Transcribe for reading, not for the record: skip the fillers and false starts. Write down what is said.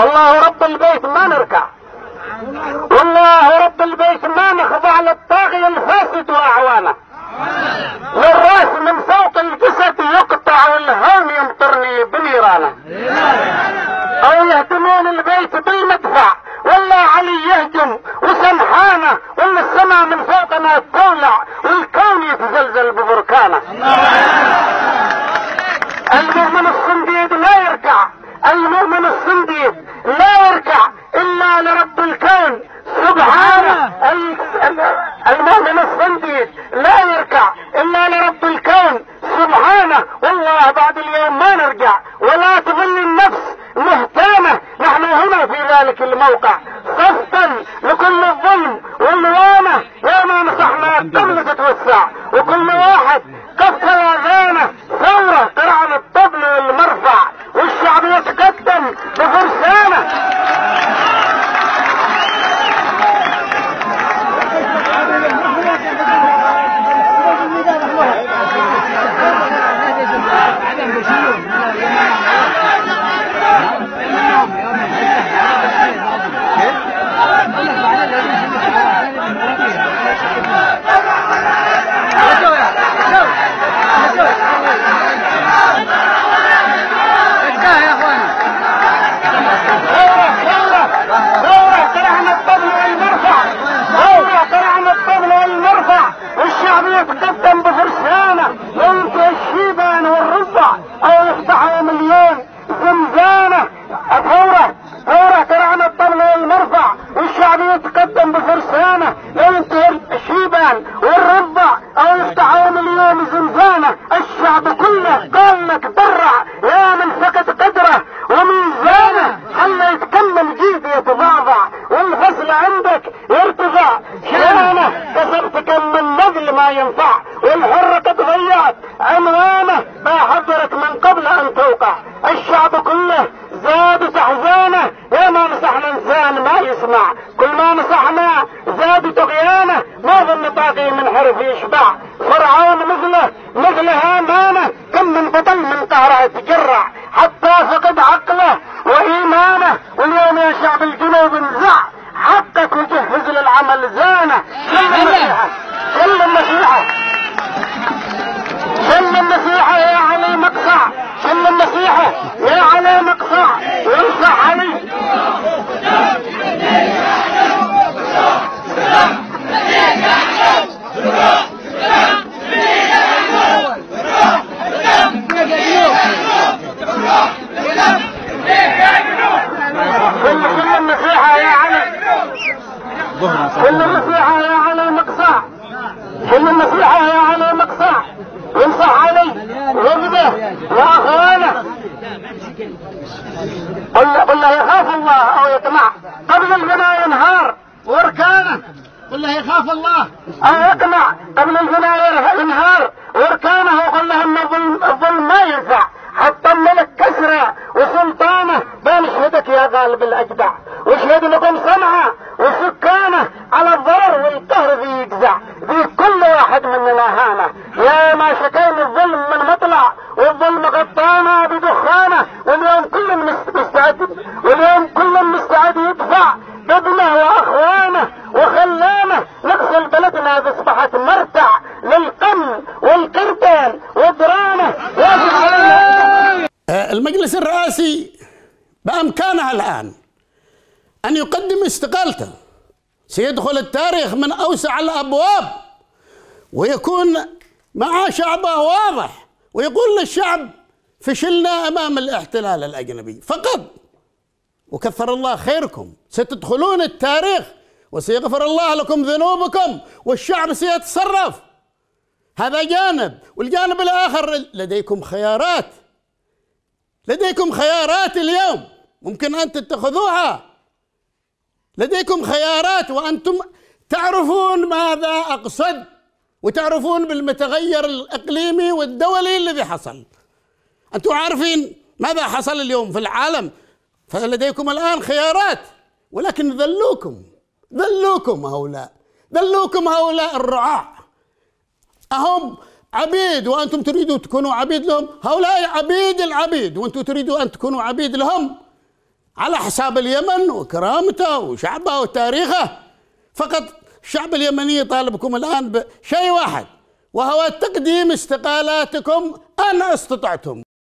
والله رب البيت ما نركع، والله رب البيت ما نخضع للطاغية الفاسد واعوانه. والراس من فوق الجسد يقطع والهون يمطرني بنيرانه. او يهدمون البيت بالمدفع ولا علي يهجم وسمحانه، ولا السماء من فوقنا تولع والكون يتزلزل ببركانه. المؤمن الصنديد لا يركع، المؤمن الصنديد لا يركع الا لرب الكون سبحانه. المؤمن الصنديد لا يركع الا لرب الكون سبحانه. والله بعد اليوم ما نرجع، ولا تظل النفس مهتامة. نحن هنا في ذلك الموقع صفا لكل الظلم واللوامة. يا ما مسحنا الطبل تتوسع، وكل واحد قف اذانه ثورة قرعنا الطبل والمرفع، والشعب يتقدم بفرسانه. والشعب يتقدم بفرسانه، ينتهي الشيبان والربع او يفتحوا مليون زنزانه. ثوره قرعنا الطبل والمرفع، والشعب يتقدم بفرسانه، ينتهي الشيبان والربع او يفتحوا مليون زنزانه. الشعب كله قال لك درع يا من فقد قدره وميزانه، خلى يتكمل جيد يتضعضع والفصل عندك يرتفع شانه. كسرت كم من نذل ما ينفع، والحر قد ضيعت عنوانه. ما حذرك من قبل ان توقع، الشعب كله زاد احزانه. يا ما مسحنا انسان ما يسمع، كل ما مسحنا زاد طغيانه. ما ظن طاغي من حرف يشبع، فرعون مثل هامانه. كم من بطل من قهره يتجرع حتى فقد عقله وايمانه. واليوم يا شعب الجنوب انزع حقك وجهز للعمل زانه. شل النصيحه، شل النصيحه، شل النصيحه يا علي مقصع، شل النصيحه يا علي مقصع وانصح علي. كل النصيحة يا علي، كل النصيحة يا علي مقصع، كل النصيحة يا علي مقصع وانصح علي وابده واخوانه. قل له يخاف الله او يطمع قبل البناء ينهار واركانه. قل له يخاف الله او يقنع قبل البناء ينهار واركانه. وقل له ان الظلم ما ينفع حتى الملك كسرى وسلطانه. بنشهدك يا غالب الاجدع، واشهد لكم سمعه وسكانه على الضرر والقهر ذي يجزع ذي كل واحد مننا هانه. يا ما شكينا الظلم من مطلع، والظلم غطانا بدخانه. واليوم كل مستعد يدفع بابنه واخوانه وخلانه. نغسل بلدنا اذا اصبحت مرتع للقمل والقربان ودرانه. المجلس الرئاسي بامكانه الان ان يقدم استقالته، سيدخل التاريخ من اوسع الابواب، ويكون مع شعبه واضح، ويقول للشعب فشلنا امام الاحتلال الاجنبي فقط، وكثر الله خيركم، ستدخلون التاريخ وسيغفر الله لكم ذنوبكم والشعب سيتصرف. هذا جانب. والجانب الاخر لديكم خيارات، لديكم خيارات اليوم ممكن ان تتخذوها. لديكم خيارات وانتم تعرفون ماذا اقصد، وتعرفون بالمتغير الاقليمي والدولي الذي حصل. انتم عارفين ماذا حصل اليوم في العالم، فلديكم الان خيارات. ولكن ذلوكم هؤلاء الرعاع. أهم عبيد وأنتم تريدوا تكونوا عبيد لهم. هؤلاء عبيد العبيد وأنتم تريدوا أن تكونوا عبيد لهم. على حساب اليمن وكرامته وشعبه وتاريخه. فقط الشعب اليمني يطالبكم الآن بشيء واحد، وهو تقديم استقالاتكم أن استطعتم.